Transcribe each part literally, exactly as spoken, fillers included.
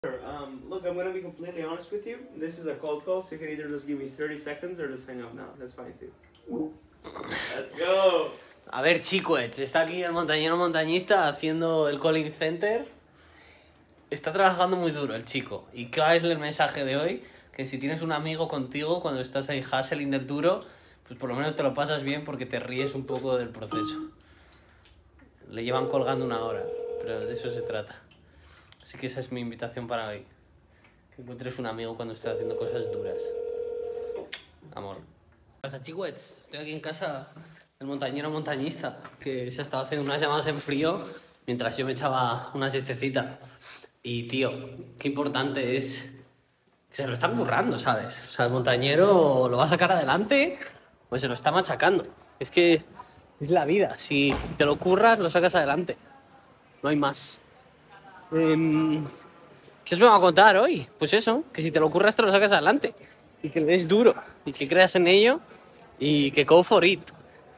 Um, look, I'm gonna be completely honest with you. This is a cold call, so you can either just give me thirty seconds or just hang up now. That's fine too. Let's go. A ver, chicos, está aquí el montañero montañista haciendo el calling center. Está trabajando muy duro el chico. ¿Y cuál es el mensaje de hoy? Que si tienes un amigo contigo cuando estás ahí hustling del duro, pues por lo menos te lo pasas bien porque te ríes un poco del proceso. Le llevan colgando una hora, pero de eso se trata. Así que esa es mi invitación para hoy. Que encuentres un amigo cuando estés haciendo cosas duras. Amor. ¿Qué pasa, chicos? Estoy aquí en casa del montañero montañista, que se ha estado haciendo unas llamadas en frío mientras yo me echaba una siestecita. Y, tío, qué importante es que se lo están currando, ¿sabes? O sea, el montañero lo va a sacar adelante, pues se lo está machacando. Es que es la vida. Si, si te lo curras, lo sacas adelante. No hay más. Eh, ¿Qué os vengo a contar hoy? Pues eso, que si te lo curras, te lo sacas adelante. Y que le des duro, y que creas en ello, y que go for it.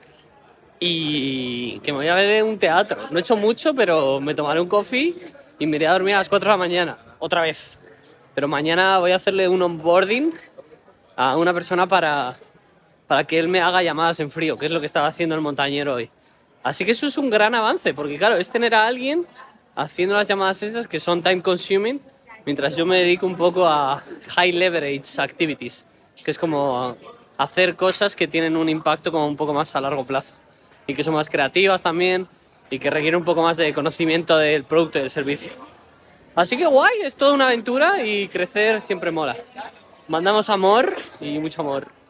Y que me voy a ver un teatro. No he hecho mucho, pero me tomaré un coffee y me iré a dormir a las cuatro de la mañana, otra vez. Pero mañana voy a hacerle un onboarding a una persona para, para que él me haga llamadas en frío, que es lo que estaba haciendo el montañero hoy. Así que eso es un gran avance, porque claro, es tener a alguien haciendo las llamadas estas que son time consuming, mientras yo me dedico un poco a high leverage activities, que es como hacer cosas que tienen un impacto como un poco más a largo plazo y que son más creativas también y que requieren un poco más de conocimiento del producto y del servicio. Así que guay, es toda una aventura y crecer siempre mola. Mandamos amor y mucho amor.